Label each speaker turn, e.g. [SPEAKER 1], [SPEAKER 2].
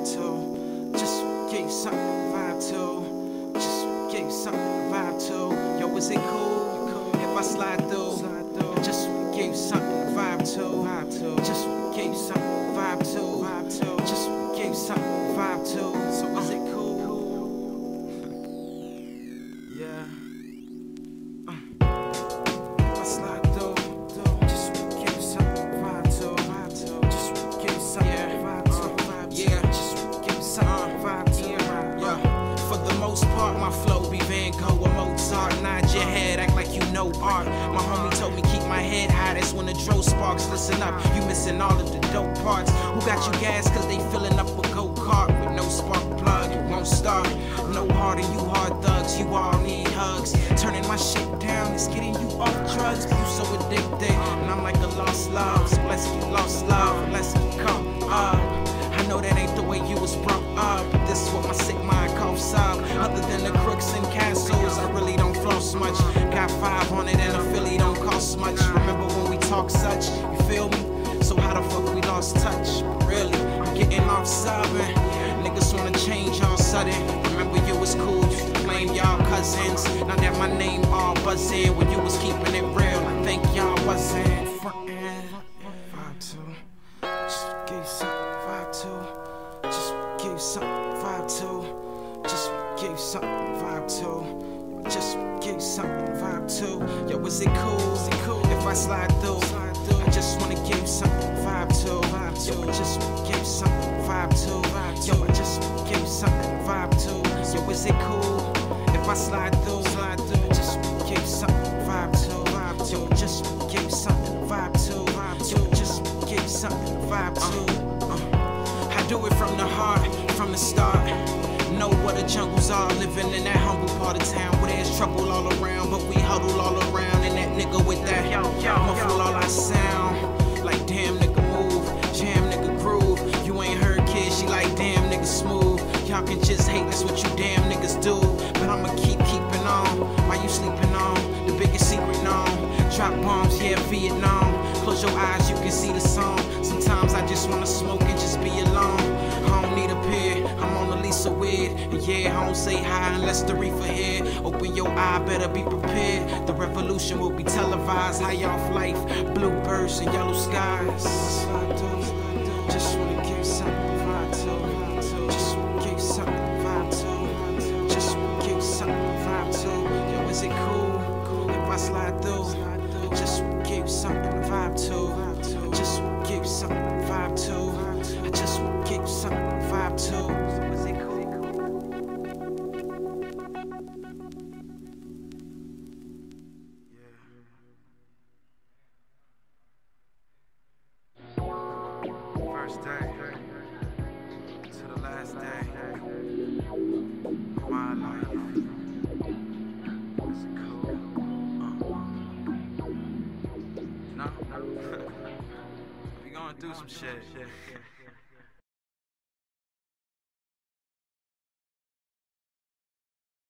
[SPEAKER 1] vibe to. Just give you something to vibe to. Just give you something to vibe to. Yo, is it cool if I slide through? Just give you something to vibe to. Just give you something to vibe to. Just give you something to vibe to. So is it cool? Yeah. I slide through. Just give you something to vibe to. Just give you something to vibe to. Yeah. Just give you something to vibe to. Yeah. For the most part, my flow be Van Gogh or Mozart. Nod your head, act like you know art. My homie told me keep my head high, that's when the dro sparks. Listen up, you missing all of the dope parts. Who got you gas cause they filling up a go-kart with no spark plug, it won't start. No harder, you hard thugs, you all need hugs. Turning my shit down is getting you off drugs. You so addicted, and I'm like a lost love. So let's get lost love, let's come up. I know that ain't the way you was brought up, but this is what my sick mind coughs up. Other than the crooks and castles, I really don't floss much. Got 5 on it and a Philly don't cost much. Remember when we talk such, you feel me? So how the fuck we lost touch? Really, I'm getting off sobbing. Niggas wanna change all sudden. Remember you was cool, used to claim y'all cousins. Now that my name all buzzing, when you was keeping it real, I think y'all wasn't frontin'. Vibe to, just give you something vibe to. Just give you something vibe to. Just give you something vibe to. Just give you something vibe to. Yo, is it cool? If I slide through? I just wanna give you something vibe to. Yo, just give you something vibe to. Yo, I just give you something vibe to. Yo, is it cool if I slide through? Just give you something vibe to. Yo, just give you something vibe to. Yo, just give you something vibe to. I do it from the heart, from the start. Know what the jungles are, living in that humble part of town where there's trouble all around, but we huddle all around. And that nigga with that muffle all our sound. Like damn nigga move, jam nigga groove. You ain't heard kids, she like damn nigga smooth. Y'all can just hate, that's what you damn niggas do. But I'ma keeping on, while you sleeping on, the biggest secret known. Drop bombs, yeah, Vietnam. Close your eyes, you can see the song. Sometimes I just wanna smoke and just be alone. I don't need a peer, I'm on the Lisa weird. And yeah, I don't say hi unless the reefer here. Open your eye, better be prepared. The revolution will be televised. High off life, bluebirds and yellow skies. Just wanna give you something vibe to. Just give you something vibe to. Just give you something vibe to. Yo, is it cool if I slide through? Just give you something to vibe to. Just give you something to vibe to. I just give you something to vibe to. Is it cool? First day to the last day of my life. Is it cool? No? We going through some shit.